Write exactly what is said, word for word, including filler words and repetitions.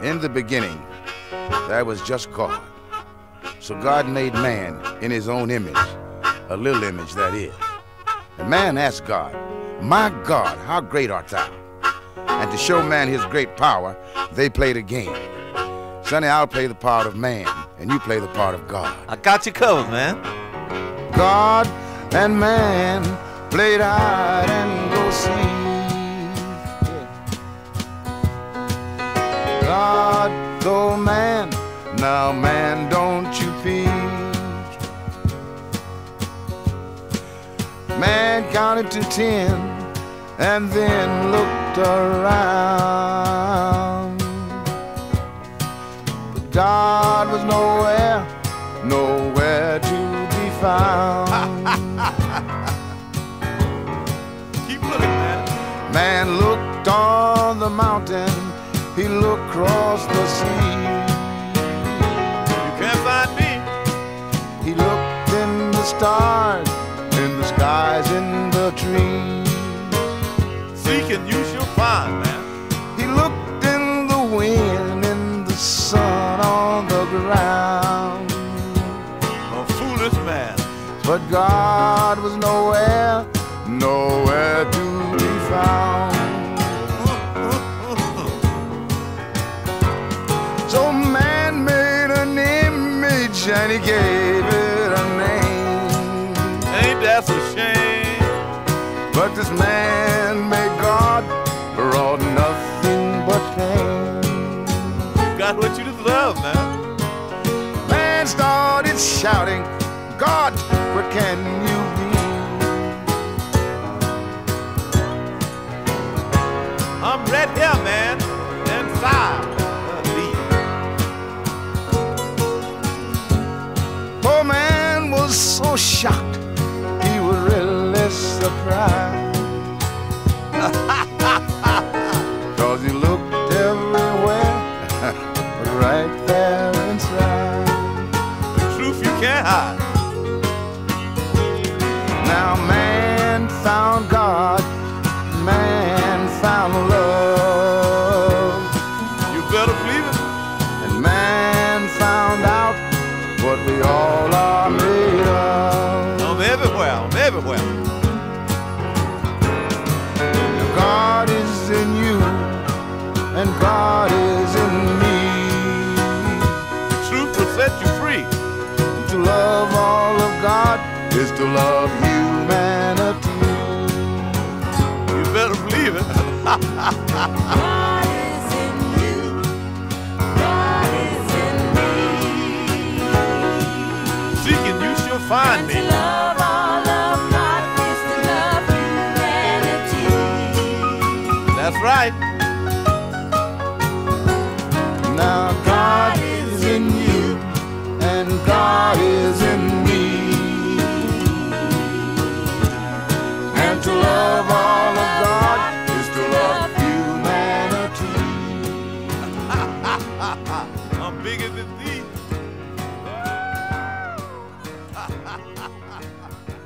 In the beginning, there was just God. So God made man in his own image, a little image that is. And man asked God, "My God, how great art thou?" And to show man his great power, they played a game. Sonny, I'll play the part of man, and you play the part of God. I got you covered, man. God and man played hide and go seek. God, oh man, now man, don't you peek. Man counted to ten and then looked around. But God was nowhere, nowhere to be found. Keep looking, man. Man looked on the mountain, he looked across the sea. You can't find me. He looked in the stars, in the skies, in the trees. Seek and you shall find, man. He looked in the wind, in the sun, on the ground. A foolish man. But God was nowhere, nowhere to be found. So man made an image and he gave it a name. Ain't that a shame? But this man made God brought nothing but pain. You got what you deserve, man. Man started shouting, "God, where can you be?" I'm right here, man. Inside. Poor man was so shocked, he was really surprised. Cause he looked everywhere, but right there inside. The truth you can't hide. Now man found God, man found love. You better believe it. And man found out what we all are made of. I'm everywhere, I'm everywhere. God is in you, and God is in me. The truth will set you free. And to love all of God is to love humanity. You better believe it. God is in you. God is in me. Seek and you shall find And me. to love all of God is to love humanity. That's right. Now God is in you, and God is in me. And to love all of God is to love humanity. I'm bigger than thee.